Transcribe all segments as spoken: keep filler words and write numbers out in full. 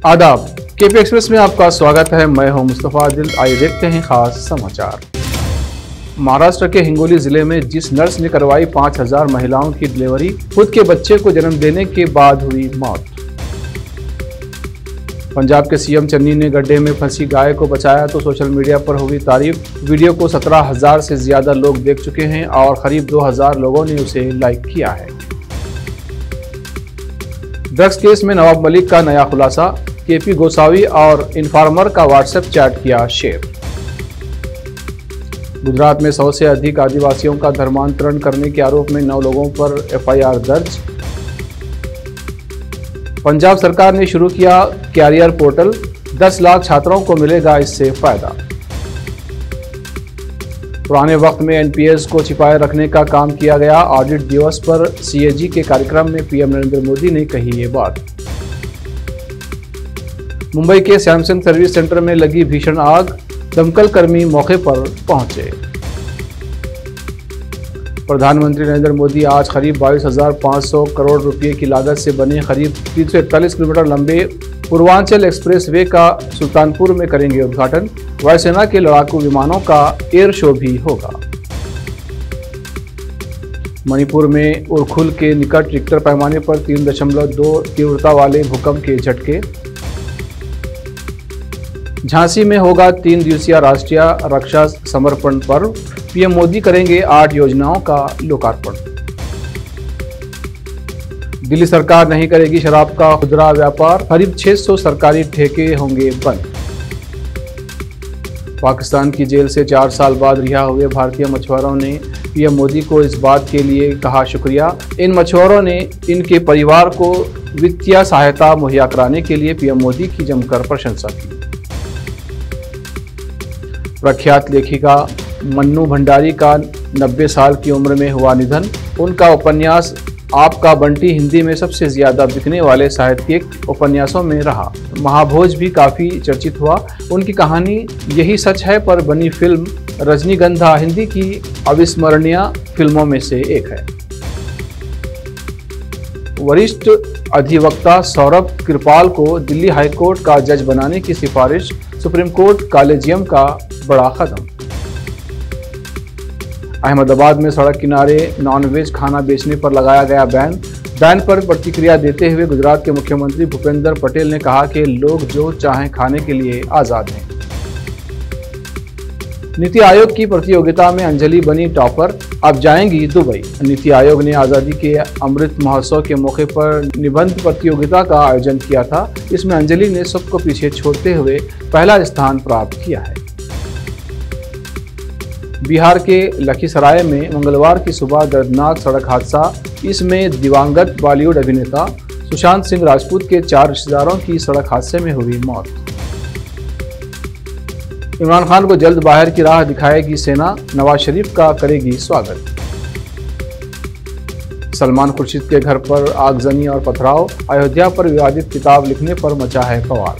आदाब, KP express में आपका स्वागत है। मैं हूं मुस्तफा आदिल। आइए देखते हैं खास समाचार। महाराष्ट्र के हिंगोली जिले में जिस नर्स ने करवाई पाँच हज़ार महिलाओं की डिलीवरी, खुद के बच्चे को जन्म देने के बाद हुई मौत। पंजाब के सीएम चन्नी ने गड्ढे में फंसी गाय को बचाया तो सोशल मीडिया पर हुई तारीफ। वीडियो को सत्रह हज़ार से ज्यादा लोग देख चुके हैं और करीब दो हज़ार लोगों ने उसे लाइक किया है। ड्रग्स केस में नवाब मलिक का नया खुलासा, केपी गोसावी और इन्फॉर्मर का व्हाट्सएप चैट किया शेयर। गुजरात में सौ से अधिक आदिवासियों का धर्मांतरण करने के आरोप में नौ लोगों पर एफ आई आर दर्ज। पंजाब सरकार ने शुरू किया कैरियर पोर्टल, दस लाख छात्रों को मिलेगा इससे फायदा। पुराने वक्त में एन पी एस को छिपाए रखने का काम किया गया। ऑडिट दिवस पर सी ए जी के कार्यक्रम में पी एम नरेंद्र मोदी ने कही ये बात। मुंबई के सैमसंग सर्विस सेंटर में लगी भीषण आग, दमकल कर्मी मौके पर पहुंचे। प्रधानमंत्री नरेंद्र मोदी आज करीब बाईस हज़ार पाँच सौ करोड़ रुपए की लागत से बने करीब तीन सौ इकतालीस किलोमीटर लंबे पूर्वांचल एक्सप्रेस वे का सुल्तानपुर में करेंगे उद्घाटन। वायुसेना के लड़ाकू विमानों का एयर शो भी होगा। मणिपुर में उरखुल के निकट रिक्टर पैमाने पर तीन दशमलव दो तीव्रता वाले भूकंप के झटके। झांसी में होगा तीन दिवसीय राष्ट्रीय रक्षा समर्पण पर्व, पीएम मोदी करेंगे आठ योजनाओं का लोकार्पण। दिल्ली सरकार नहीं करेगी शराब का खुदरा व्यापार, करीब छह सौ सरकारी ठेके होंगे बंद। पाकिस्तान की जेल से चार साल बाद रिहा हुए भारतीय मछुआरों ने पीएम मोदी को इस बात के लिए कहा शुक्रिया। इन मछुआरों ने इनके परिवार को वित्तीय सहायता मुहैया कराने के लिए पीएम मोदी की जमकर प्रशंसा की। प्रख्यात लेखिका मन्नू भंडारी का नब्बे साल की उम्र में हुआ निधन। उनका उपन्यास आपका बंटी हिंदी में सबसे ज्यादा बिकने वाले साहित्यिक उपन्यासों में रहा। महाभोज भी काफी चर्चित हुआ। उनकी कहानी यही सच है पर बनी फिल्म रजनीगंधा हिंदी की अविस्मरणीय फिल्मों में से एक है। वरिष्ठ अधिवक्ता सौरभ कृपाल को दिल्ली हाईकोर्ट का जज बनाने की सिफारिश, सुप्रीम कोर्ट कॉलेजियम का बड़ा कदम। अहमदाबाद में सड़क किनारे नॉनवेज खाना बेचने पर लगाया गया बैन। बैन पर प्रतिक्रिया देते हुए गुजरात के मुख्यमंत्री भूपेंद्र पटेल ने कहा कि लोग जो चाहें खाने के लिए आजाद हैं। नीति आयोग की प्रतियोगिता में अंजलि बनी टॉपर, अब जाएंगी दुबई। नीति आयोग ने आज़ादी के अमृत महोत्सव के मौके पर निबंध प्रतियोगिता का आयोजन किया था। इसमें अंजलि ने सबको पीछे छोड़ते हुए पहला स्थान प्राप्त किया है। बिहार के लखीसराय में मंगलवार की सुबह दर्दनाक सड़क हादसा। इसमें दिवंगत बॉलीवुड अभिनेता सुशांत सिंह राजपूत के चार रिश्तेदारों की सड़क हादसे में हुई मौत। इमरान खान को जल्द बाहर की राह दिखाएगी सेना, नवाज शरीफ का करेगी स्वागत। सलमान खुर्शीद के घर पर आगजनी और पथराव, अयोध्या पर विवादित किताब लिखने पर मचा है बवाल।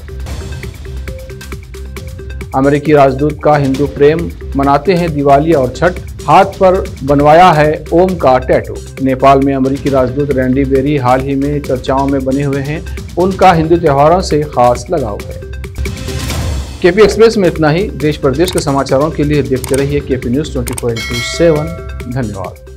अमेरिकी राजदूत का हिंदू प्रेम, मनाते हैं दिवाली और छठ, हाथ पर बनवाया है ओम का टैटू। नेपाल में अमेरिकी राजदूत रैंडी बेरी हाल ही में चर्चाओं में बने हुए हैं। उनका हिंदू त्योहारों से खास लगाव है। केपी एक्सप्रेस में इतना ही। देश प्रदेश के समाचारों के लिए देखते रहिए KP news twenty four into seven. धन्यवाद।